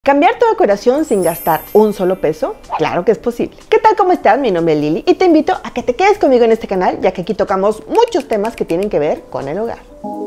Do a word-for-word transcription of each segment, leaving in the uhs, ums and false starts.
¿Cambiar tu decoración sin gastar un solo peso? Claro que es posible. ¿Qué tal? ¿Cómo estás? Mi nombre es Lili y te invito a que te quedes conmigo en este canal, ya que aquí tocamos muchos temas que tienen que ver con el hogar.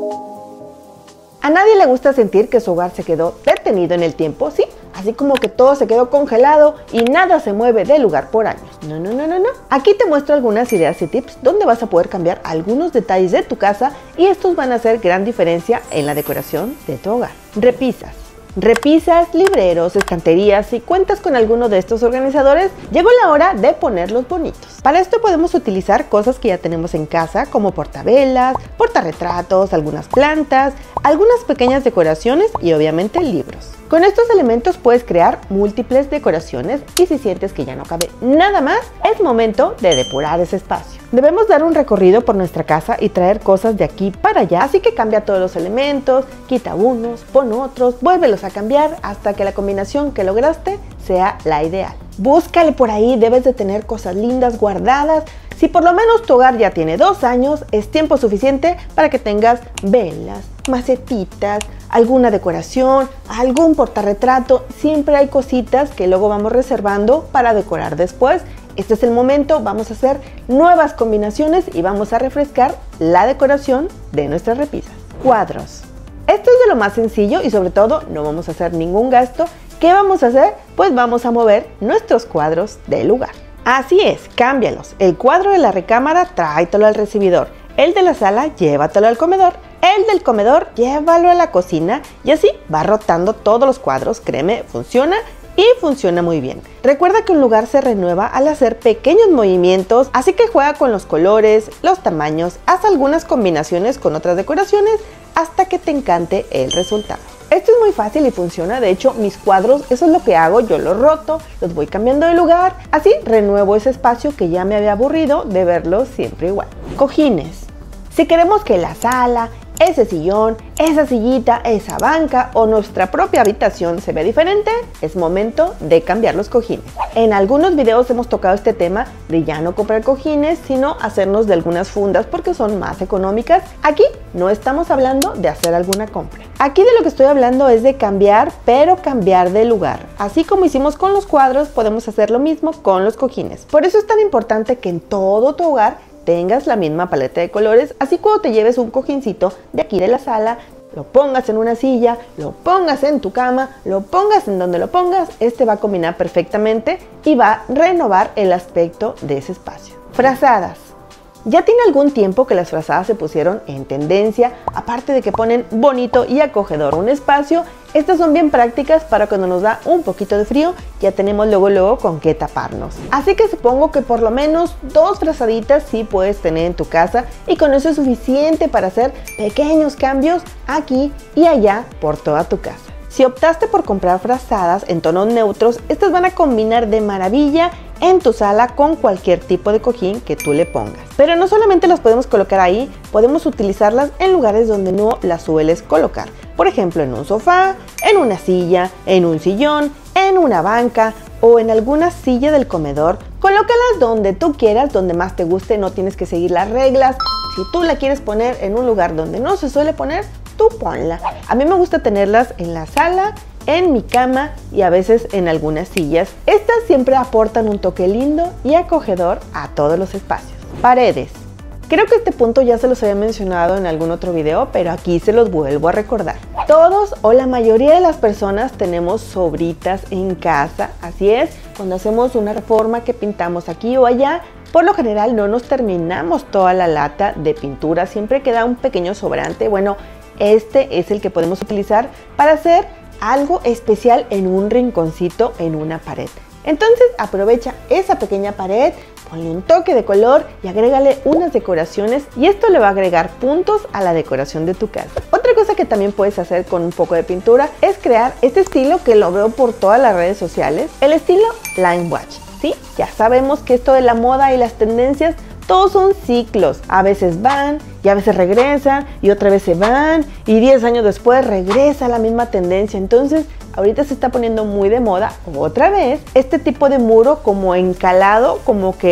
A nadie le gusta sentir que su hogar se quedó detenido en el tiempo, ¿sí? Así como que todo se quedó congelado y nada se mueve del lugar por años. No, no, no, no, no. Aquí te muestro algunas ideas y tips donde vas a poder cambiar algunos detalles de tu casa y estos van a hacer gran diferencia en la decoración de tu hogar. Repisas. Repisas, libreros, estanterías. Si cuentas con alguno de estos organizadores, llegó la hora de ponerlos bonitos. Para esto podemos utilizar cosas que ya tenemos en casa, como portavelas, portarretratos, algunas plantas, algunas pequeñas decoraciones y obviamente libros. Con estos elementos puedes crear múltiples decoraciones y si sientes que ya no cabe nada más, es momento de depurar ese espacio. Debemos dar un recorrido por nuestra casa y traer cosas de aquí para allá, así que cambia todos los elementos, quita unos, pon otros, vuélvelos a cambiar hasta que la combinación que lograste sea la ideal. Búscale por ahí, debes de tener cosas lindas guardadas. Si por lo menos tu hogar ya tiene dos años, es tiempo suficiente para que tengas velas, macetitas, alguna decoración, algún portarretrato. Siempre hay cositas que luego vamos reservando para decorar después. Este es el momento, vamos a hacer nuevas combinaciones y vamos a refrescar la decoración de nuestras repisas. Cuadros. Esto es de lo más sencillo y sobre todo no vamos a hacer ningún gasto. ¿Qué vamos a hacer? Pues vamos a mover nuestros cuadros del lugar. Así es, cámbialos. El cuadro de la recámara, tráetelo al recibidor. El de la sala, llévatelo al comedor. El del comedor, llévalo a la cocina y así va rotando todos los cuadros. Créeme, funciona y funciona muy bien. Recuerda que un lugar se renueva al hacer pequeños movimientos, así que juega con los colores, los tamaños, haz algunas combinaciones con otras decoraciones hasta que te encante el resultado. Esto es muy fácil y funciona. De hecho, mis cuadros, eso es lo que hago, yo los roto, los voy cambiando de lugar, así renuevo ese espacio que ya me había aburrido de verlos siempre igual. Cojines. Si queremos que la sala, ese sillón, esa sillita, esa banca o nuestra propia habitación se vea diferente, es momento de cambiar los cojines. En algunos videos hemos tocado este tema de ya no comprar cojines, sino hacernos de algunas fundas porque son más económicas. Aquí no estamos hablando de hacer alguna compra. Aquí de lo que estoy hablando es de cambiar, pero cambiar de lugar. Así como hicimos con los cuadros, podemos hacer lo mismo con los cojines. Por eso es tan importante que en todo tu hogar tengas la misma paleta de colores, así cuando te lleves un cojincito de aquí de la sala, lo pongas en una silla, lo pongas en tu cama, lo pongas en donde lo pongas, este va a combinar perfectamente y va a renovar el aspecto de ese espacio. Frazadas. Ya tiene algún tiempo que las frazadas se pusieron en tendencia, aparte de que ponen bonito y acogedor un espacio. Estas son bien prácticas para cuando nos da un poquito de frío, ya tenemos luego luego con qué taparnos. Así que supongo que por lo menos dos frazaditas sí puedes tener en tu casa y con eso es suficiente para hacer pequeños cambios aquí y allá por toda tu casa. Si optaste por comprar frazadas en tonos neutros, estas van a combinar de maravilla en tu sala con cualquier tipo de cojín que tú le pongas. Pero no solamente las podemos colocar ahí, podemos utilizarlas en lugares donde no las sueles colocar. Por ejemplo, en un sofá, en una silla, en un sillón, en una banca o en alguna silla del comedor. Colócalas donde tú quieras, donde más te guste, no tienes que seguir las reglas. Si tú la quieres poner en un lugar donde no se suele poner, tú ponla. A mí me gusta tenerlas en la sala, en mi cama y a veces en algunas sillas. Estas siempre aportan un toque lindo y acogedor a todos los espacios. Paredes. Creo que este punto ya se los había mencionado en algún otro video, pero aquí se los vuelvo a recordar. Todos o la mayoría de las personas tenemos sobritas en casa, así es, cuando hacemos una reforma que pintamos aquí o allá, por lo general no nos terminamos toda la lata de pintura, siempre queda un pequeño sobrante. Bueno, este es el que podemos utilizar para hacer algo especial en un rinconcito en una pared. Entonces aprovecha esa pequeña pared, ponle un toque de color y agrégale unas decoraciones y esto le va a agregar puntos a la decoración de tu casa. Otra cosa que también puedes hacer con un poco de pintura es crear este estilo que lo veo por todas las redes sociales, el estilo Line Watch. ¿Sí? Ya sabemos que esto de la moda y las tendencias todos son ciclos, a veces van y a veces regresan y otra vez se van y diez años después regresa la misma tendencia. Entonces ahorita se está poniendo muy de moda otra vez este tipo de muro como encalado, como que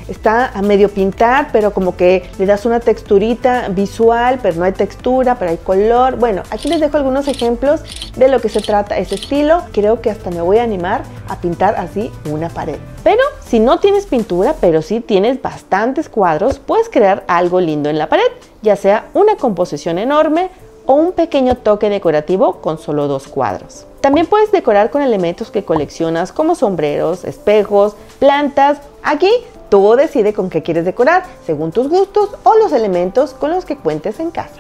está a medio pintar, pero como que le das una texturita visual, pero no hay textura, pero hay color. Bueno, aquí les dejo algunos ejemplos de lo que se trata ese estilo. Creo que hasta me voy a animar a pintar así una pared. Pero si no tienes pintura, pero sí tienes bastantes cuadros, puedes crear algo lindo en la pared, ya sea una composición enorme o un pequeño toque decorativo con solo dos cuadros. También puedes decorar con elementos que coleccionas como sombreros, espejos, plantas. Aquí tú decides con qué quieres decorar, según tus gustos o los elementos con los que cuentes en casa.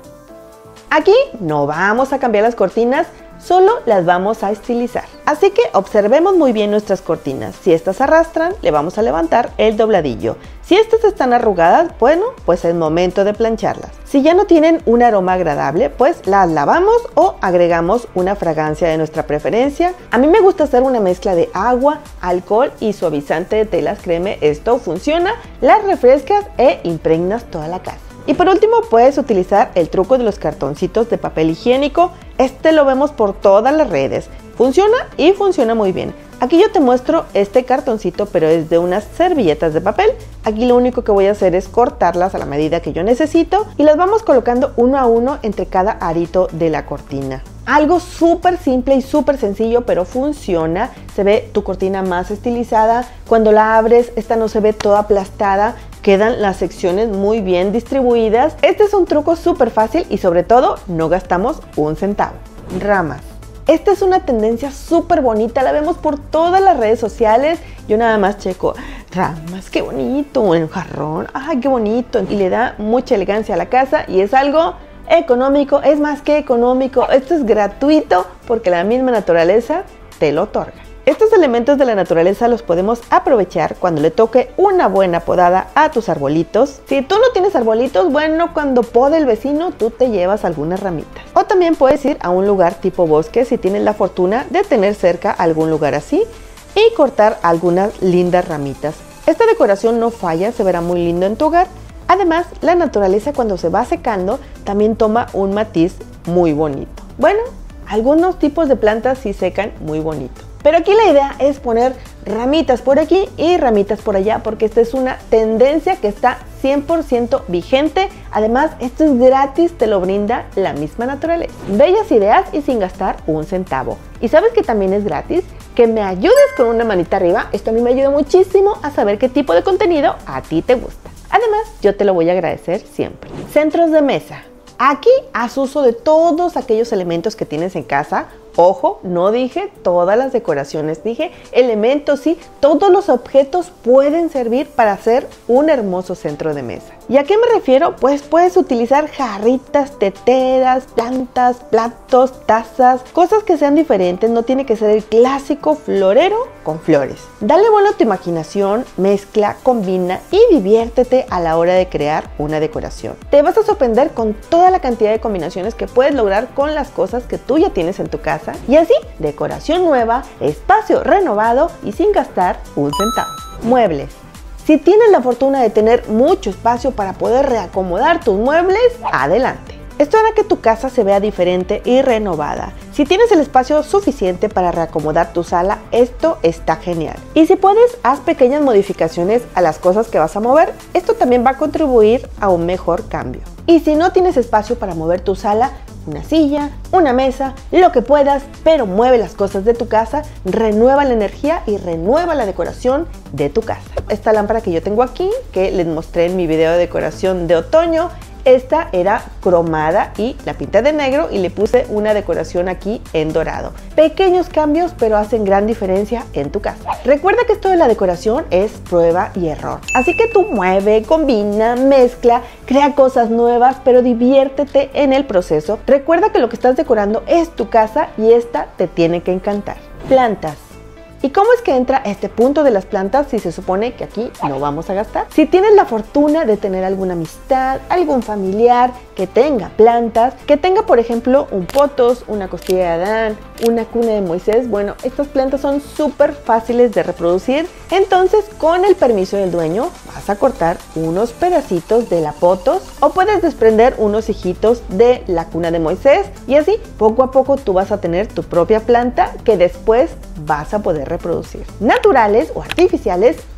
Aquí no vamos a cambiar las cortinas, solo las vamos a estilizar. Así que observemos muy bien nuestras cortinas. Si estas arrastran, le vamos a levantar el dobladillo. Si estas están arrugadas, bueno, pues es momento de plancharlas. Si ya no tienen un aroma agradable, pues las lavamos o agregamos una fragancia de nuestra preferencia. A mí me gusta hacer una mezcla de agua, alcohol y suavizante de telas. Créeme, esto funciona, las refrescas e impregnas toda la casa. Y por último, puedes utilizar el truco de los cartoncitos de papel higiénico. Este lo vemos por todas las redes. Funciona y funciona muy bien. Aquí yo te muestro este cartoncito, pero es de unas servilletas de papel. Aquí lo único que voy a hacer es cortarlas a la medida que yo necesito y las vamos colocando uno a uno entre cada arito de la cortina. Algo súper simple y súper sencillo, pero funciona. Se ve tu cortina más estilizada. Cuando la abres, esta no se ve toda aplastada. Quedan las secciones muy bien distribuidas. Este es un truco súper fácil y sobre todo no gastamos un centavo. Ramas. Esta es una tendencia súper bonita, la vemos por todas las redes sociales. Yo nada más checo ramas, qué bonito, un jarrón, ay, qué bonito. Y le da mucha elegancia a la casa y es algo económico, es más que económico. Esto es gratuito porque la misma naturaleza te lo otorga. Estos elementos de la naturaleza los podemos aprovechar cuando le toque una buena podada a tus arbolitos. Si tú no tienes arbolitos, bueno, cuando pode el vecino, tú te llevas algunas ramitas. O también puedes ir a un lugar tipo bosque si tienes la fortuna de tener cerca algún lugar así y cortar algunas lindas ramitas. Esta decoración no falla, se verá muy lindo en tu hogar. Además, la naturaleza cuando se va secando también toma un matiz muy bonito. Bueno, algunos tipos de plantas sí secan muy bonito. Pero aquí la idea es poner ramitas por aquí y ramitas por allá porque esta es una tendencia que está cien por ciento vigente. Además, esto es gratis, te lo brinda la misma naturaleza. Bellas ideas y sin gastar un centavo. ¿Y sabes que también es gratis? Que me ayudes con una manita arriba. Esto a mí me ayuda muchísimo a saber qué tipo de contenido a ti te gusta. Además, yo te lo voy a agradecer siempre. Centros de mesa. Aquí haz uso de todos aquellos elementos que tienes en casa. Ojo, no dije todas las decoraciones, dije elementos, sí, todos los objetos pueden servir para hacer un hermoso centro de mesa. ¿Y a qué me refiero? Pues puedes utilizar jarritas, teteras, plantas, platos, tazas, cosas que sean diferentes, no tiene que ser el clásico florero con flores. Dale vuelo a tu imaginación, mezcla, combina y diviértete a la hora de crear una decoración. Te vas a sorprender con toda la cantidad de combinaciones que puedes lograr con las cosas que tú ya tienes en tu casa. Y así, decoración nueva, espacio renovado y sin gastar un centavo. Muebles. Si tienes la fortuna de tener mucho espacio para poder reacomodar tus muebles, adelante. Esto hará que tu casa se vea diferente y renovada. Si tienes el espacio suficiente para reacomodar tu sala, esto está genial. Y si puedes, haz pequeñas modificaciones a las cosas que vas a mover. Esto también va a contribuir a un mejor cambio. Y si no tienes espacio para mover tu sala, una silla, una mesa, lo que puedas, pero mueve las cosas de tu casa, renueva la energía y renueva la decoración de tu casa. Esta lámpara que yo tengo aquí, que les mostré en mi video de decoración de otoño, esta era cromada y la pinté de negro y le puse una decoración aquí en dorado. Pequeños cambios, pero hacen gran diferencia en tu casa. Recuerda que esto de la decoración es prueba y error. Así que tú mueve, combina, mezcla, crea cosas nuevas, pero diviértete en el proceso. Recuerda que lo que estás decorando es tu casa y esta te tiene que encantar. Plantas. ¿Y cómo es que entra este punto de las plantas si se supone que aquí no vamos a gastar? Si tienes la fortuna de tener alguna amistad, algún familiar que tenga plantas, que tenga por ejemplo un potos, una costilla de Adán, una cuna de Moisés, bueno, estas plantas son súper fáciles de reproducir. Entonces, con el permiso del dueño, vas a cortar unos pedacitos de la potos o puedes desprender unos hijitos de la cuna de Moisés y así poco a poco tú vas a tener tu propia planta que después vas a poder reproducir. Naturales o artificiales,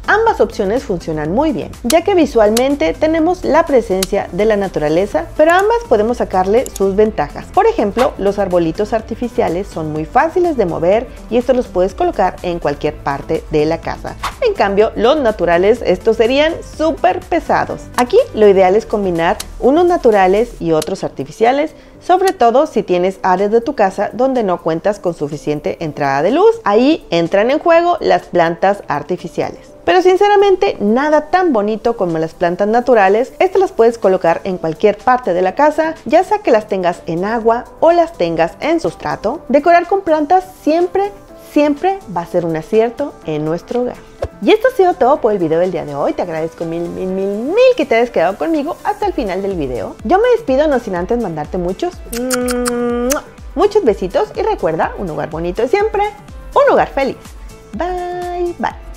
Ambas opciones funcionan muy bien, ya que visualmente tenemos la presencia de la naturaleza, pero ambas podemos sacarle sus ventajas. Por ejemplo, los arbolitos artificiales son muy fáciles de mover y estos los puedes colocar en cualquier parte de la casa. En cambio, los naturales, estos serían súper pesados. Aquí lo ideal es combinar unos naturales y otros artificiales, sobre todo si tienes áreas de tu casa donde no cuentas con suficiente entrada de luz. Ahí entran en juego las plantas artificiales. Pero sinceramente nada tan bonito como las plantas naturales. Estas las puedes colocar en cualquier parte de la casa, ya sea que las tengas en agua o las tengas en sustrato. Decorar con plantas siempre, siempre va a ser un acierto en nuestro hogar. Y esto ha sido todo por el video del día de hoy. Te agradezco mil, mil, mil, mil que te hayas quedado conmigo hasta el final del video. Yo me despido no sin antes mandarte muchos, muchos besitos y recuerda, un hogar bonito es siempre un hogar feliz. Bye, bye.